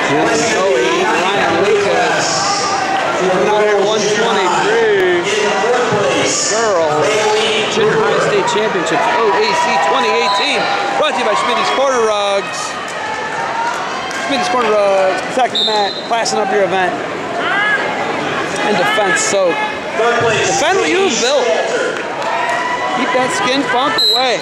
Junior High State Championships OAC 2018, brought to you by Schmitty's Corner Rugs. Schmitty's Corner Rugs, protecting the mat, classing up your event, and defense soap. Defend what you've built. Keep that skin funk away.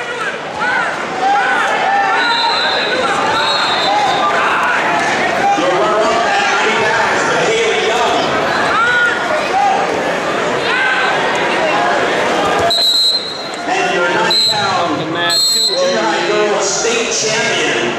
State champion,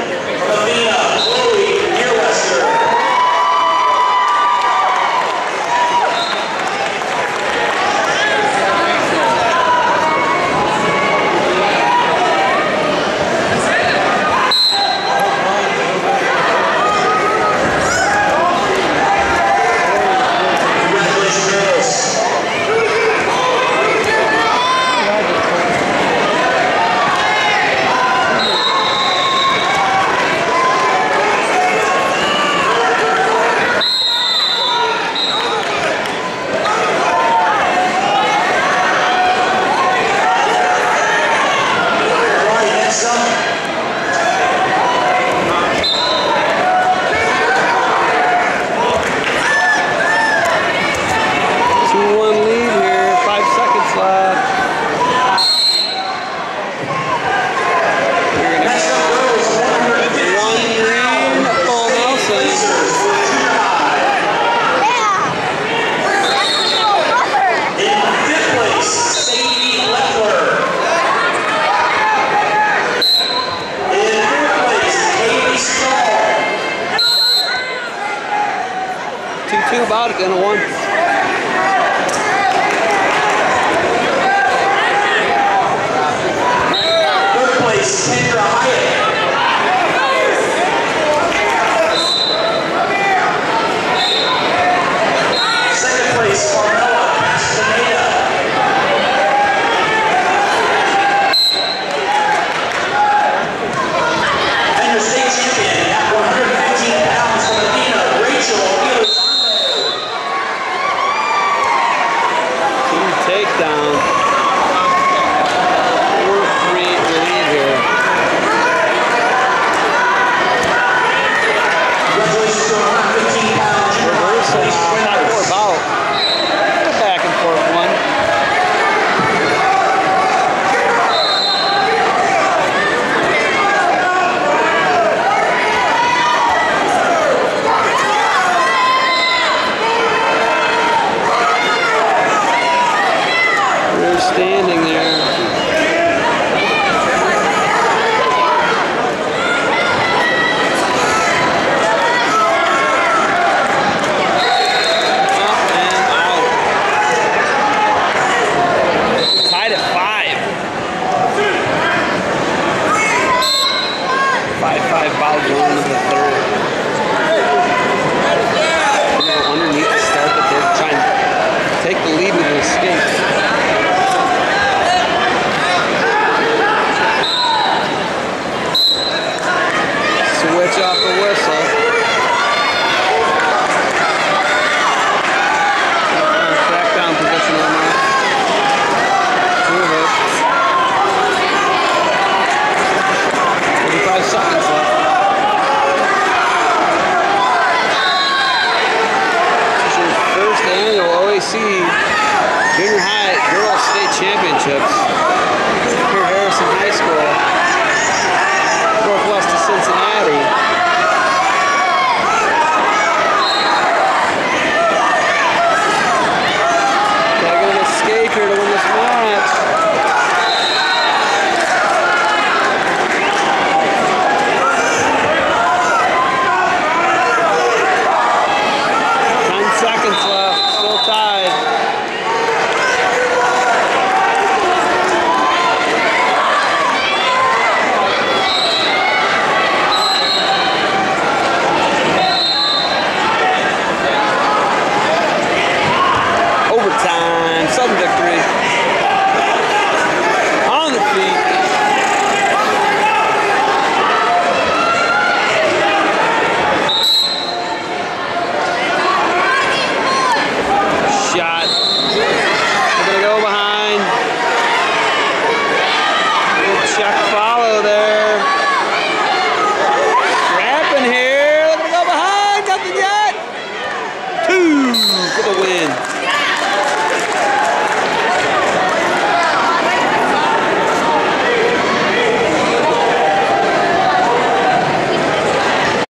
Two about it and a one. Third place, Kendra Hyatt. Second place, Carmela Castaneda. And your state champion at 115 pounds from Athena, Rachel. Takedown. 4-3 lead here. Congratulations to 115 pounds. Reversal now. About a back and forth one. Standing there. Up and out. Tied at 5. 5-5 foul going into the third. Underneath the start that they're trying to take the lead with an escape. Switch off the whistle. Back down position on that. 2 hits. 45 seconds left. This is your first annual OAC Junior High Girls State Championships.